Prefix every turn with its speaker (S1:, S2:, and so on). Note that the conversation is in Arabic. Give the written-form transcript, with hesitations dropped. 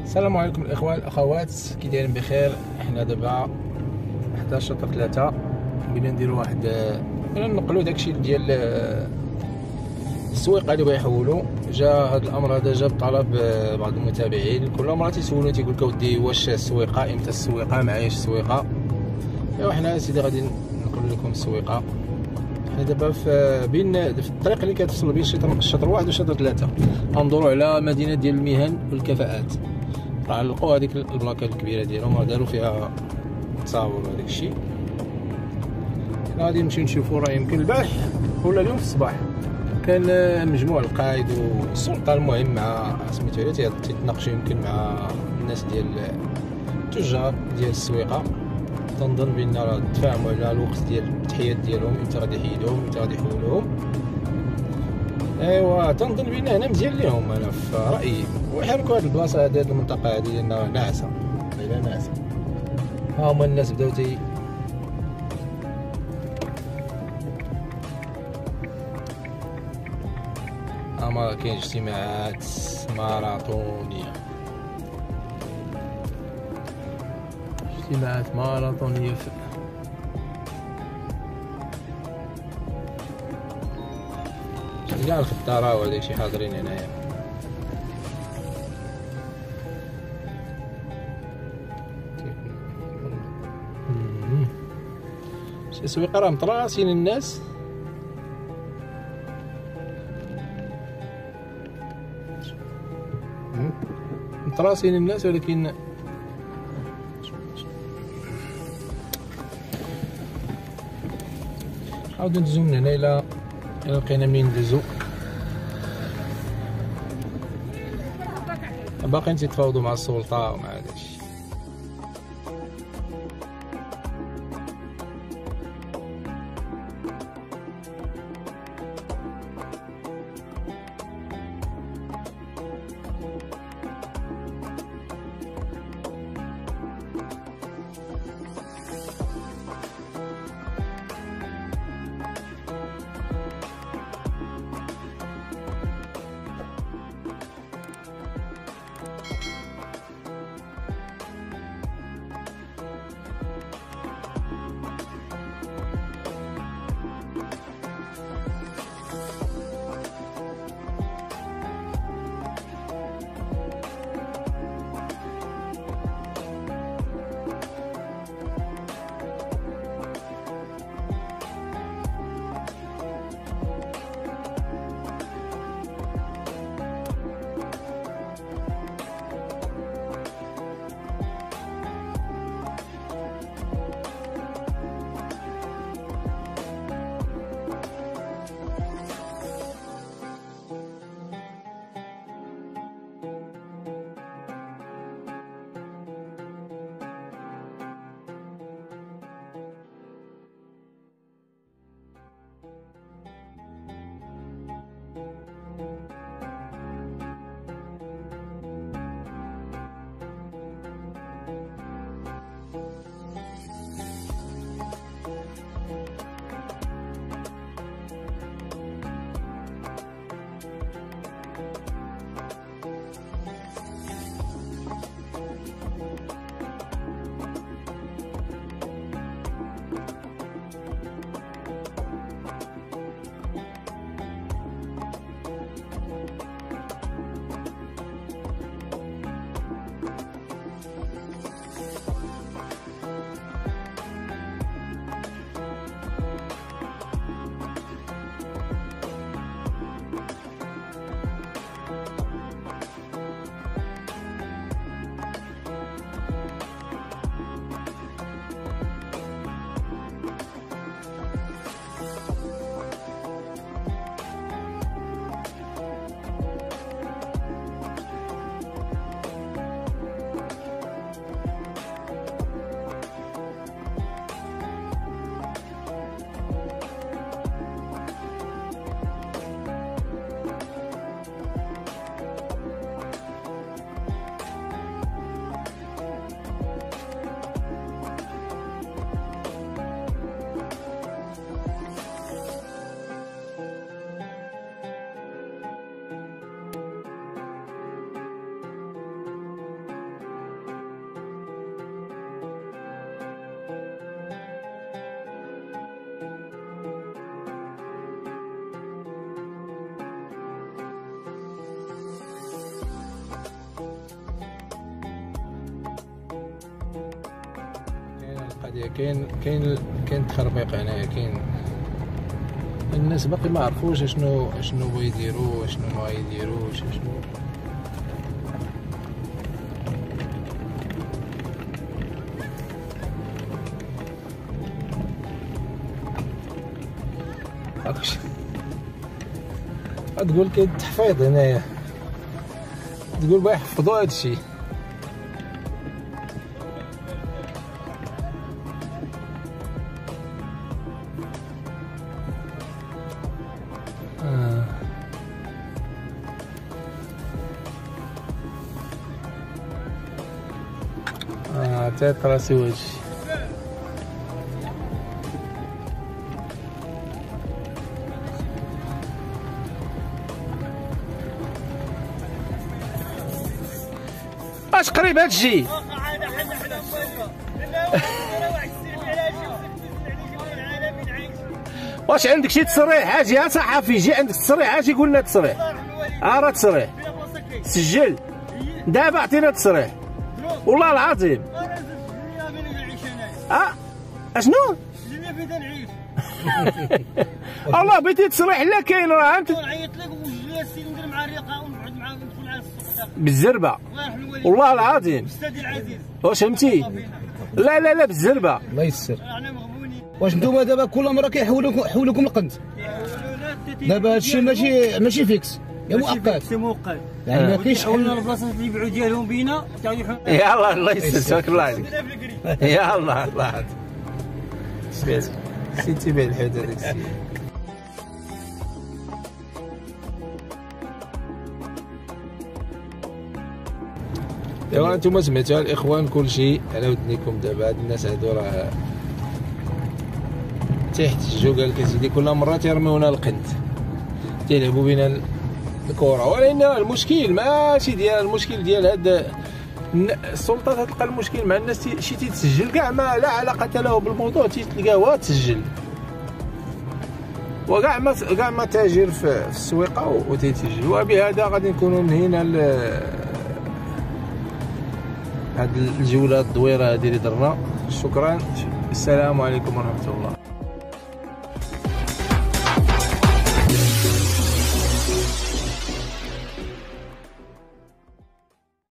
S1: السلام عليكم الاخوان الاخوات، كي دايرين بخير؟ حنا دابا 11:03 بغينا نديرو واحد بغينا نقلو داكشي ديال السويقه اللي بغا يحولوا. جا هذا الامر هذا جا بطلب بعض المتابعين، كل مره تيسولوني تيقول لك اودي واش السويقه امتى؟ السويقه معاياش السويقه. ايوا حنا سيدي غادي نقلو لكم السويقه. حنا دابا في الطريق اللي كتوصل بين الشطر 1 وشطر 3، غندورو على مدينه ديال المهن والكفاءات. راه لقوا هذيك البلاكات الكبيره ديالهم، داروا فيها تصاور وداك الشيء. غادي نمشيو نشوفو. راه يمكن البارح ولا اليوم في الصباح كان مجموع القائد والسلطه المهم مع سميتو هي تيتناقشوا يمكن مع الناس ديال التجار ديال السويقه. تنظن بان راه تفاهموا على الوقت ديال التحيات ديالهم، امتى غادي يحيدوهم امتى غادي يحولوهم. ايوا تنظن بان هنا مزيان ليهم، انا في رايي. ويحركوا هاد البلاصه هاد المنطقه هادي لانها ناعسه، غير ناعسه. ها هما الناس بداو اما كاين اجتماعات ماراثونيه، اجتماعات ماراثونيه في كاع الخضاره وداك الشيء حاضرين هنايا. شي سويقه راه مطراسين الناس. مطراسين الناس، ولكن نعاودو ندوزو من هنا الى لقينا منين ندوزو. باقيين تيتفاوضوا مع السلطه ومع داكشي. القضيه كاين تخربيق هنايا، كاين الناس باقي ما عرفوش شنو بغا يديروا شنو ما غايديروش شنو. تقول كاين التحفيظ هنايا، تقول بغا يحفظوا هادشي. عطيت راسي وهادشي. اش قريب هادشي. واش عندك شي تصريح حاجي يا صحفي؟ جي عندك تصريح اجي قول لنا تصريح. راه تصريح سجل دابا، عطينا تصريح والله العظيم. اشنو؟ الله بغيتي تصريح لا كاين راه انت نعيط لك وجلستي ندير مع الرقه ونقعد معاه ندخل مع السوق بالزربه والله العظيم. استاذي العزيز واش فهمتي؟ لا لا لا بالزربه الله يسر. واش نتوما دابا كل مره كيحولوكم القنت؟ دابا هادشي ماشي فيكس يا مؤقت. مؤقت يعني ما كاينش حل. البلاصات اللي يبيعوا ديالهم بينا يلاه الله يسر. تبارك الله عليك يا الله. الله سيتي بيه الحيط هذاك السيد. ايوا انتم سمعتوا الاخوان كلشي على ودنيكم. دابا هاد الناس هادو راه تيحتجوا، قال لك اسيدي كل مره تيرميونا القنت تيلعبوا بينا الكره، ولكن المشكل ماشي ديال المشكل ديال هاد السلطات. تلقى المشكل مع الناس شي تيتسجل كاع ما لا علاقه له بالموضوع، تلقاوها تسجل وكاع ما تاجر في السويقه وتيتسجل. وبهذا غادي نكونوا منهينا هاد الجوله الدويره هذه اللي درنا. شكرا، السلام عليكم ورحمه الله.